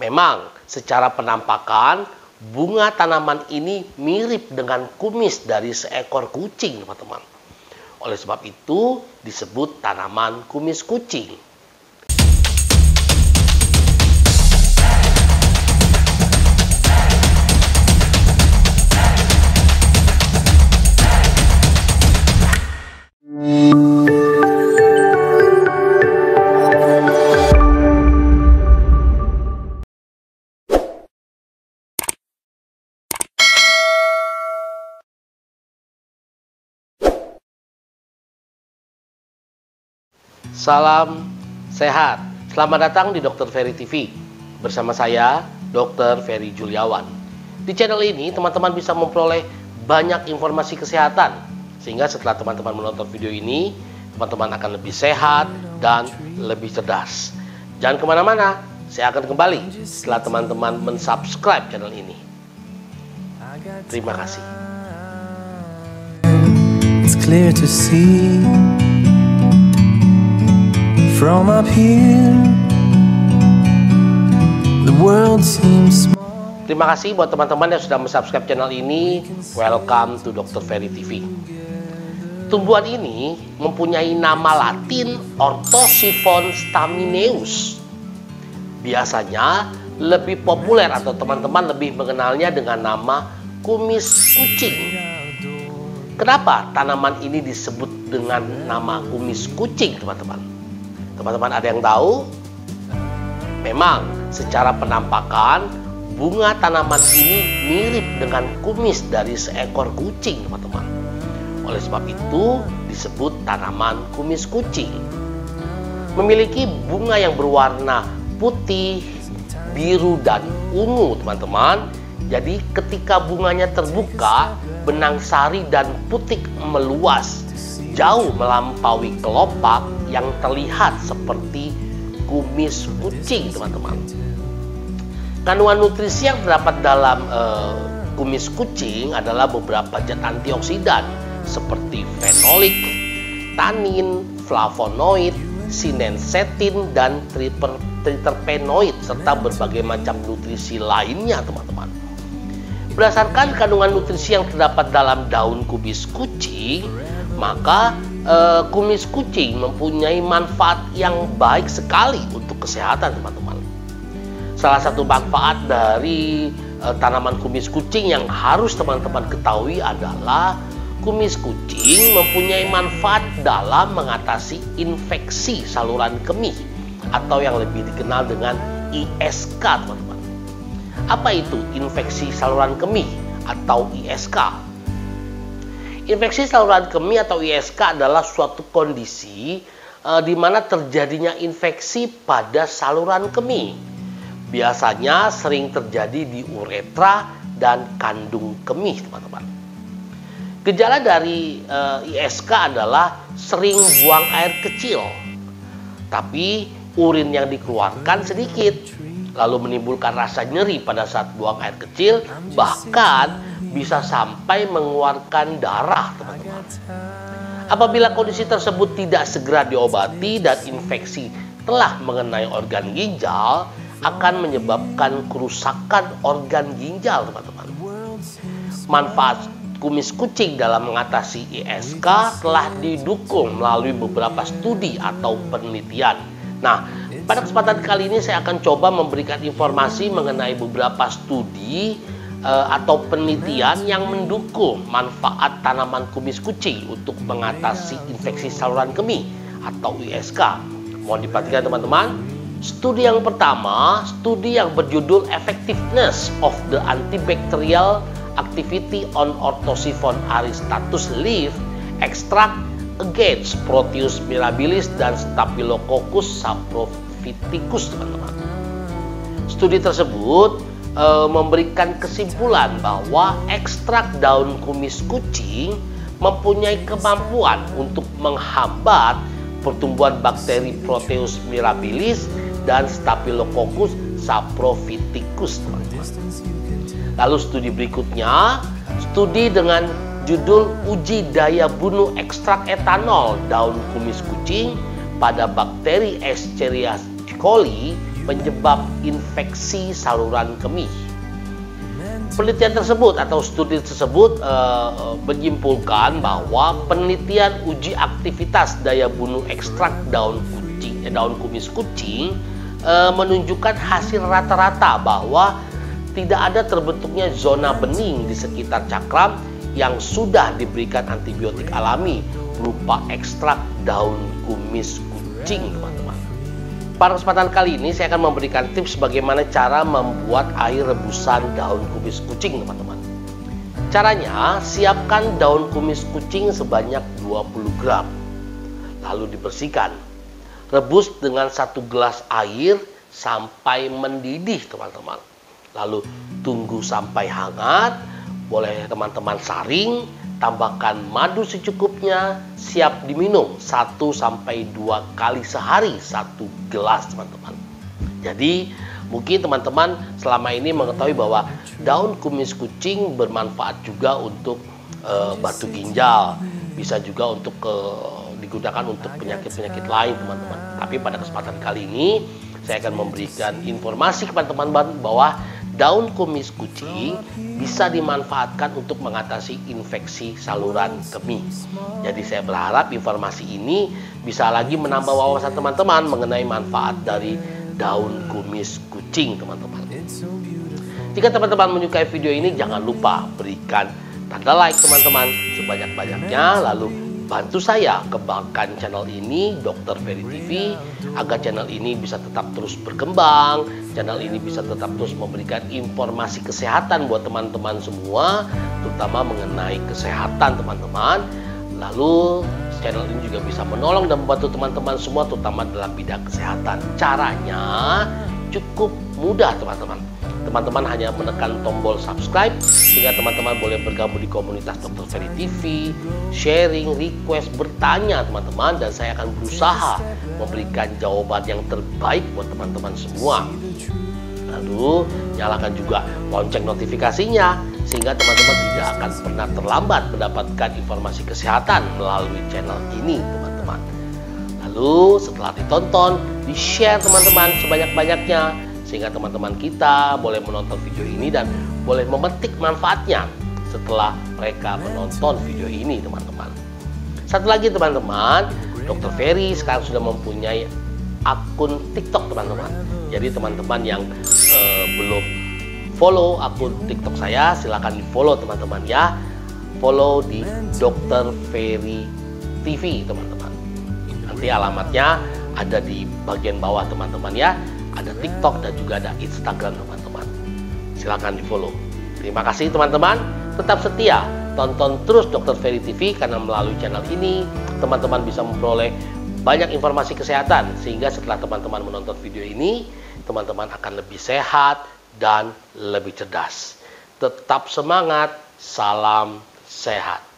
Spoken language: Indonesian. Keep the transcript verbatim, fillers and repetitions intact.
Memang secara penampakan bunga tanaman ini mirip dengan kumis dari seekor kucing, teman-teman. Oleh sebab itu disebut tanaman kumis kucing. Salam sehat. Selamat datang di Dokter Ferry T V. Bersama saya, Dokter Ferry Juliawan. Di channel ini, teman-teman bisa memperoleh banyak informasi kesehatan. Sehingga setelah teman-teman menonton video ini, teman-teman akan lebih sehat dan lebih cerdas. Jangan kemana-mana, saya akan kembali setelah teman-teman mensubscribe channel ini. Terima kasih. It's clear to see from up here, the world seems small. Terima kasih buat teman-teman yang sudah mensubscribe channel ini. Welcome to Dokter Ferry T V. Tumbuhan ini mempunyai nama Latin Orthosiphon stamineus. Biasanya lebih populer atau teman-teman lebih mengenalnya dengan nama kumis kucing. Kenapa tanaman ini disebut dengan nama kumis kucing, teman-teman? Teman-teman ada yang tahu? Memang secara penampakan bunga tanaman ini mirip dengan kumis dari seekor kucing, teman-teman. Oleh sebab itu disebut tanaman kumis kucing. Memiliki bunga yang berwarna putih, biru, dan ungu, teman-teman. Jadi ketika bunganya terbuka, benang sari dan putik meluas, jauh melampaui kelopak yang terlihat seperti kumis kucing, teman-teman. Kandungan nutrisi yang terdapat dalam uh, kumis kucing adalah beberapa zat antioksidan seperti fenolik, tanin, flavonoid, sinensetin, dan triterpenoid serta berbagai macam nutrisi lainnya, teman-teman. Berdasarkan kandungan nutrisi yang terdapat dalam daun kumis kucing, maka e, kumis kucing mempunyai manfaat yang baik sekali untuk kesehatan, teman-teman. Salah satu manfaat dari e, tanaman kumis kucing yang harus teman-teman ketahui adalah kumis kucing mempunyai manfaat dalam mengatasi infeksi saluran kemih atau yang lebih dikenal dengan I S K, teman-teman. Apa itu infeksi saluran kemih atau I S K? Infeksi saluran kemih atau I S K adalah suatu kondisi e, di mana terjadinya infeksi pada saluran kemih. Biasanya sering terjadi di uretra dan kandung kemih, teman-teman. Gejala dari e, I S K adalah sering buang air kecil, tapi urin yang dikeluarkan sedikit, lalu menimbulkan rasa nyeri pada saat buang air kecil, bahkan bisa sampai mengeluarkan darah, teman-teman. Apabila kondisi tersebut tidak segera diobati dan infeksi telah mengenai organ ginjal, akan menyebabkan kerusakan organ ginjal, teman-teman. Manfaat kumis kucing dalam mengatasi I S K telah didukung melalui beberapa studi atau penelitian. Nah, pada kesempatan kali ini saya akan coba memberikan informasi mengenai beberapa studi uh, atau penelitian yang mendukung manfaat tanaman kumis kucing untuk mengatasi infeksi saluran kemih atau I S K. Mohon diperhatikan, teman-teman. Studi yang pertama, studi yang berjudul Effectiveness of the Antibacterial Activity on Orthosiphon aristatus leaf extract against Proteus mirabilis dan Staphylococcus saprophyticus, teman-teman. Studi tersebut e, memberikan kesimpulan bahwa ekstrak daun kumis kucing mempunyai kemampuan untuk menghambat pertumbuhan bakteri Proteus mirabilis dan Staphylococcus saprophyticus, teman-teman. Lalu studi berikutnya, studi dengan judul uji daya bunuh ekstrak etanol daun kumis kucing pada bakteri Escherichia coli penyebab infeksi saluran kemih. Penelitian tersebut atau studi tersebut uh, menyimpulkan bahwa penelitian uji aktivitas daya bunuh ekstrak daun kucing, eh, daun kumis kucing uh, menunjukkan hasil rata-rata bahwa tidak ada terbentuknya zona bening di sekitar cakram yang sudah diberikan antibiotik alami berupa ekstrak daun kumis kucing, teman-teman. Pada kesempatan kali ini saya akan memberikan tips bagaimana cara membuat air rebusan daun kumis kucing, teman-teman. Caranya, siapkan daun kumis kucing sebanyak dua puluh gram. Lalu dibersihkan. Rebus dengan satu gelas air sampai mendidih, teman-teman. Lalu tunggu sampai hangat. Boleh teman-teman saring, tambahkan madu secukupnya, siap diminum satu sampai dua kali sehari satu gelas, teman-teman. Jadi mungkin teman-teman selama ini mengetahui bahwa daun kumis kucing bermanfaat juga untuk e, batu ginjal, bisa juga untuk e, digunakan untuk penyakit-penyakit lain, teman-teman. Tapi pada kesempatan kali ini saya akan memberikan informasi kepada teman-teman bahwa daun kumis kucing bisa dimanfaatkan untuk mengatasi infeksi saluran kemih. Jadi saya berharap informasi ini bisa lagi menambah wawasan teman-teman mengenai manfaat dari daun kumis kucing, teman-teman. Jika teman-teman menyukai video ini, jangan lupa berikan tanda like, teman-teman, sebanyak-banyaknya. Lalu bantu saya kembangkan channel ini, Dokter Ferry T V, agar channel ini bisa tetap terus berkembang. Channel ini bisa tetap terus memberikan informasi kesehatan buat teman-teman semua, terutama mengenai kesehatan, teman-teman. Lalu channel ini juga bisa menolong dan membantu teman-teman semua, terutama dalam bidang kesehatan. Caranya cukup mudah, teman-teman. Teman-teman hanya menekan tombol subscribe sehingga teman-teman boleh bergabung di komunitas Dokter Ferry T V, sharing, request, bertanya, teman-teman, dan saya akan berusaha memberikan jawaban yang terbaik buat teman-teman semua. Lalu nyalakan juga lonceng notifikasinya sehingga teman-teman tidak akan pernah terlambat mendapatkan informasi kesehatan melalui channel ini, teman-teman. Lalu setelah ditonton, di-share, teman-teman, sebanyak-banyaknya sehingga teman-teman kita boleh menonton video ini dan boleh memetik manfaatnya setelah mereka menonton video ini, teman-teman. Satu lagi, teman-teman, Dokter Ferry sekarang sudah mempunyai akun TikTok, teman-teman. Jadi teman-teman yang eh, belum follow akun TikTok saya, silahkan di follow, teman-teman, ya. Follow di Dokter Ferry T V, teman-teman. Nanti alamatnya ada di bagian bawah, teman-teman, ya. Ada TikTok dan juga ada Instagram, teman-teman. Silahkan di follow. Terima kasih, teman-teman. Tetap setia tonton terus Dokter Ferry T V, karena melalui channel ini teman-teman bisa memperoleh banyak informasi kesehatan, sehingga setelah teman-teman menonton video ini, teman-teman akan lebih sehat dan lebih cerdas. Tetap semangat, salam sehat.